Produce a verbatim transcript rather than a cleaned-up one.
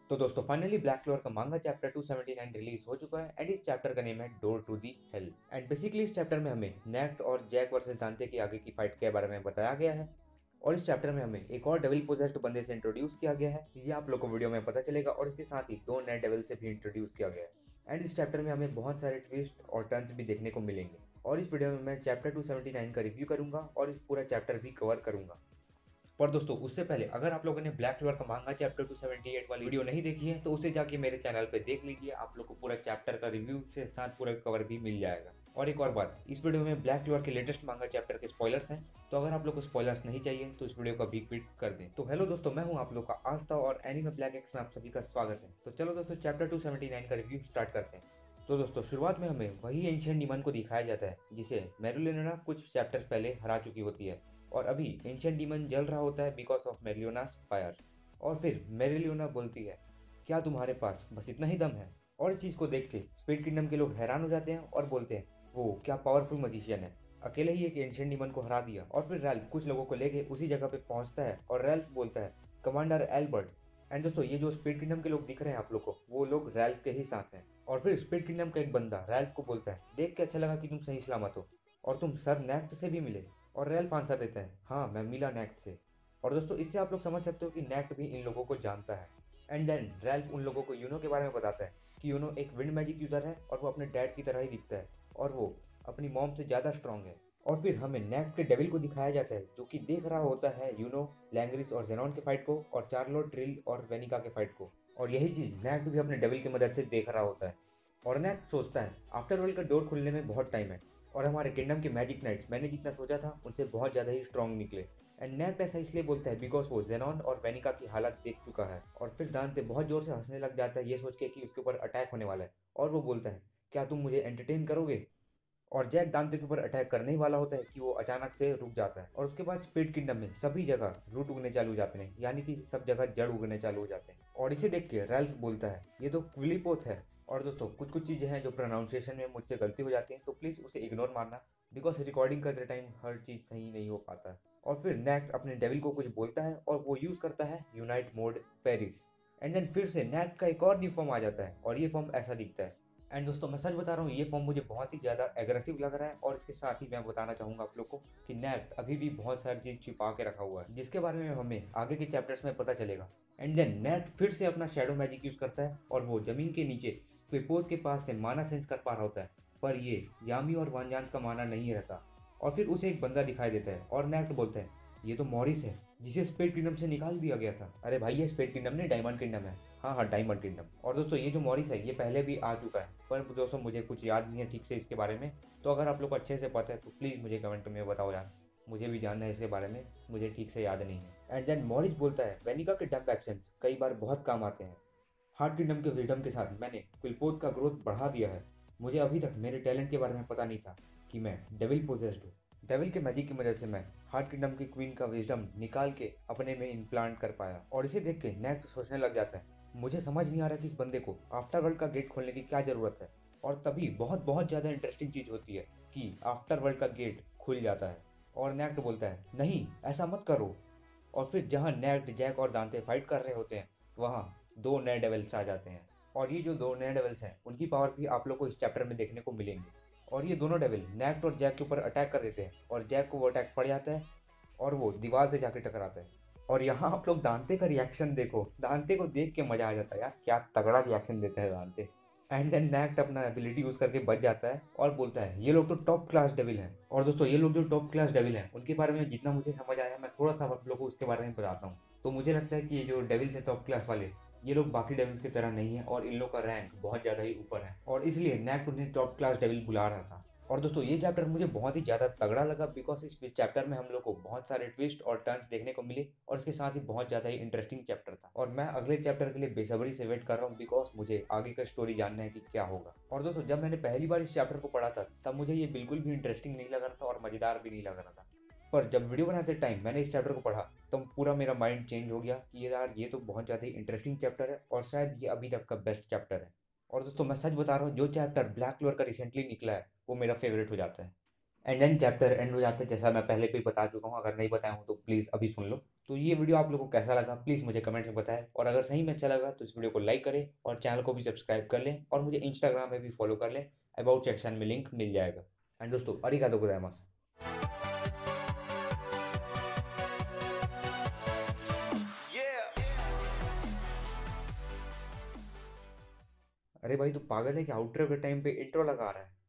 तो दोस्तों finally black Clover का manga chapter two seventy nine release हो चुका है एंड इस चैप्टर का नेम है door to the hell. And basically इस चैप्टर में हमें नेक्ट और जैक वर्सेस दांते की आगे की फाइट के बारे में बताया गया है। और इस चैप्टर में हमें एक और डेविल पोजेस्ड बंदे से इंट्रोड्यूस किया गया है, ये आप लोग को वीडियो में पता चलेगा। और इसके साथ ही दो नए डेविल से भी इंट्रोड्यूस किया गया है एंड इस चैप्टर में हमें बहुत सारे ट्विस्ट और टर्न्स भी देखने को मिलेंगे। और इस वीडियो में मैं चैप्टर टू सेवेंटी नाइन का रिव्यू करूंगा और इस पूरा चैप्टर भी कवर करूंगा। पर दोस्तों उससे पहले अगर आप लोगों ने ब्लैक क्लोवर का manga chapter two seventy eight वाली वीडियो नहीं देखी है तो उसे जाके मेरे चैनल पे देख लीजिए, आप लोग को पूरा चैप्टर का रिव्यू से साथ पूरा कवर भी मिल जाएगा। और एक और बात, इस वीडियो में ब्लैक क्लोवर के लेटेस्ट मांगा चैप्टर के स्पॉयलर्स हैं, तो अगर आप लोग को स्पॉयलर्स नहीं चाहिए तो इस वीडियो का भी क्विट कर दें। तो हेलो दोस्तों, मैं हूं आप लोग का आस्था और एनीमे ब्लैक एक्स में आप सभी का स्वागत है। तो चलो दोस्तों चैप्टर टू सेवेंटी नाइन का रिव्यू स्टार्ट करते हैं। तो दोस्तों शुरुआत में हमें वही एंशियंट डीमन को दिखाया जाता है जिसे मेरुलिना कुछ चैप्टर्स पहले हरा चुकी होती है। और अभी एंशियंट डीमन जल रहा होता है बिकॉज ऑफ मेरिलियोनास फायर। और फिर मेरिलियोना बोलती है, क्या तुम्हारे पास बस इतना ही दम है? और इस चीज़ को देख के स्पीड किंगडम के लोग हैरान हो जाते हैं और बोलते हैं, वो क्या पावरफुल मजिशियन है, अकेले ही एक एंशियंट डीमन को हरा दिया। और फिर रैल्फ कुछ लोगों को लेके उसी जगह पे पहुंचता है और रैल्फ बोलता है, कमांडर एल्बर्ट। एंड दोस्तों ये जो स्पीड किंगडम के लोग दिख रहे हैं आप लोग को, वो लोग रैल्फ के ही साथ हैं। और फिर स्पीड किंगडम का एक बंदा रैल्फ को बोलता है, देख के अच्छा लगा कि तुम सही सलामत हो और तुम सर नेक्ट से भी मिले। और रैल्फ आंसर देता है, हाँ मैं मिला नेक्ट से। और दोस्तों इससे आप लोग समझ सकते हो कि नेक्ट भी इन लोगों को जानता है। एंड देन रैल्फ उन लोगों को यूनो के बारे में बताता है कि यूनो एक विंड मैजिक यूजर है और वो अपने डैड की तरह ही दिखता है और वो अपनी मॉम से ज़्यादा स्ट्रांग है। और फिर हमें नेक्ट के डेविल को दिखाया जाता है जो कि देख रहा होता है यूनो, लैंग्रिस और जेनॉन के फाइट को और चार्लोट, ट्रिल और वेनिका के फाइट को। और यही चीज़ नेक्ट भी अपने डेविल की मदद से देख रहा होता है। और नेक्ट सोचता है, आफ्टर वर्ल्ड का डोर खुलने में बहुत टाइम है और हमारे किंगडम के मैजिक नाइट्स मैंने जितना सोचा था उनसे बहुत ज़्यादा ही स्ट्रांग निकले। एंड नेक्ट ऐसा इसलिए बोलता है बिकॉज वो जेनॉन और वेनिका की हालत देख चुका है। और फिर दांते बहुत जोर से हंसने लग जाता है ये सोच के कि उसके ऊपर अटैक होने वाला है। और वो बोलता है, क्या तुम मुझे एंटरटेन करोगे? और जैक दांते के ऊपर अटैक करने ही वाला होता है कि वो अचानक से रुक जाता है। और उसके बाद स्पीड किंगडम में सभी जगह रूट उगने चालू हो जाते हैं, यानी कि सब जगह जड़ उगने चालू हो जाते हैं। और इसे देख के रैल्फ बोलता है, ये तो क्विलिपोथ है। और दोस्तों कुछ कुछ चीज़ें हैं जो प्रोनाउंसिएशन में मुझसे गलती हो जाती है, तो प्लीज़ उसे इग्नोर मारना, बिकॉज रिकॉर्डिंग करते टाइम हर चीज़ सही नहीं हो पाता। और फिर नेक्ट अपने डेविल को कुछ बोलता है और वो यूज़ करता है unite mode Paris. And then फिर से नेक्ट का एक और न्यू फॉर्म आ जाता है और ये फॉर्म ऐसा दिखता है। एंड दोस्तों मैं सच बता रहा हूँ, ये फॉर्म मुझे बहुत ही ज़्यादा एग्रेसिव लग रहा है। और इसके साथ ही मैं बताना चाहूँगा आप लोग को कि नेक्ट अभी भी बहुत सारी चीज़ छिपा के रखा हुआ है जिसके बारे में हमें आगे के चैप्टर्स में पता चलेगा। एंड देन नेक्ट फिर से अपना शैडो मैजिक यूज़ करता है और वो ज़मीन के नीचे क्विपोथ के पास से माना सेंस कर पा रहा होता है, पर ये यामी और वानजांस का माना नहीं रहता। और फिर उसे एक बंदा दिखाई देता है और नेक्ट बोलता है, ये तो मॉरिस है जिसे स्पेड किंगडम से निकाल दिया गया था। अरे भाई ये स्पेड किंगडम नहीं, डायमंड किंगडम है। हाँ हाँ डायमंड किंगडम। और दोस्तों ये जो मॉरिस है ये पहले भी आ चुका है, पर दोस्तों मुझे कुछ याद नहीं है ठीक से इसके बारे में। तो अगर आप लोग को अच्छे से पता है तो प्लीज़ मुझे कमेंट में बताओ यार, मुझे भी जानना है इसके बारे में, मुझे ठीक से याद नहीं है। एंड देन मॉरिस बोलता है, वेनिका के डंप एक्शंस कई बार बहुत काम आते हैं। हार्ट किंगडम के विजडम के साथ मैंने क्विलपोथ का ग्रोथ बढ़ा दिया है। मुझे अभी तक मेरे टैलेंट के बारे में पता नहीं था कि मैं डेविल पोजेस्ड हूँ। डेविल के मैजिक की मदद से मैं हार्ट किंगडम की क्वीन का विजडम निकाल के अपने में इम्प्लांट कर पाया। और इसे देख के नेक्स्ट सोचने लग जाता है, मुझे समझ नहीं आ रहा कि इस बंदे को आफ्टर वर्ल्ड का गेट खोलने की क्या ज़रूरत है। और तभी बहुत बहुत ज़्यादा इंटरेस्टिंग चीज़ होती है कि आफ्टर वर्ल्ड का गेट खुल जाता है। और नेक्ट बोलता है, नहीं ऐसा मत करो। और फिर जहाँ नेक्ट, जैक और दांते फाइट कर रहे होते हैं वहाँ दो नए डेविल्स आ जाते हैं। और ये जो दो नए डेविल्स हैं उनकी पावर भी आप लोग को इस चैप्टर में देखने को मिलेंगे। और ये दोनों डेविल नेक्ट और जैक के ऊपर अटैक कर देते हैं और जैक को वो अटैक पड़ जाता है और वो दीवार से जाके टकराता है। और यहाँ आप लोग दांते का रिएक्शन देखो, दांते को देख के मजा आ जाता है यार, क्या तगड़ा रिएक्शन देता है दांते। एंड देन नेक्ट अपना एबिलिटी यूज करके बच जाता है और बोलता है, ये लोग तो टॉप क्लास डेविल हैं। और दोस्तों ये लोग जो टॉप क्लास डेविल हैं उनके बारे में जितना मुझे समझ आया मैं थोड़ा सा आप लोग को उसके बारे में बताता हूँ। तो मुझे लगता है कि ये जो डेविल्स हैं टॉप क्लास वाले, ये लोग बाकी डेविल्स की तरह नहीं है और इन लोग का रैंक बहुत ज़्यादा ही ऊपर है और इसलिए नेक्ट उन्हें टॉप क्लास डेविल बुला रहा था। और दोस्तों ये चैप्टर मुझे बहुत ही ज़्यादा तगड़ा लगा बिकॉज इस चैप्टर में हम लोग को बहुत सारे ट्विस्ट और टर्न्स देखने को मिले और इसके साथ ही बहुत ज़्यादा ही इंटरेस्टिंग चैप्टर था। और मैं अगले चैप्टर के लिए बेसब्री से वेट कर रहा हूँ बिकॉज मुझे आगे का स्टोरी जानना है कि क्या होगा। और दोस्तों जब मैंने पहली बार इस चैप्टर को पढ़ा था तब मुझे ये बिल्कुल भी इंटरेस्टिंग नहीं लग रहा था और मज़ेदार भी नहीं लग रहा था। पर जब वीडियो बनाते टाइम मैंने इस चैप्टर को पढ़ा तो पूरा मेरा माइंड चेंज हो गया कि ये यार ये तो बहुत ज़्यादा ही इंटरेस्टिंग चैप्टर है और शायद ये अभी तक का बेस्ट चैप्टर है। और दोस्तों मैं सच बता रहा हूँ, जो चैप्टर ब्लैक क्लोवर का रिसेंटली निकला है वो मेरा फेवरेट हो जाता है। एंड देन चैप्टर एंड हो जाता है, जैसा मैं पहले भी बता चुका हूँ, अगर नहीं बताया हूँ तो प्लीज़ अभी सुन लो। तो ये वीडियो आप लोगों को कैसा लगा प्लीज़ मुझे कमेंट में बताएं, और अगर सही में अच्छा लगा तो इस वीडियो को लाइक करें और चैनल को भी सब्सक्राइब कर लें, और मुझे इंस्टाग्राम में भी फॉलो कर लें, अबाउट सेक्शन में लिंक मिल जाएगा। एंड दोस्तों, अरिगातो गोजाइमास। अरे भाई, तू पागल है कि आउटरो के टाइम पे इंट्रो लगा रहा है?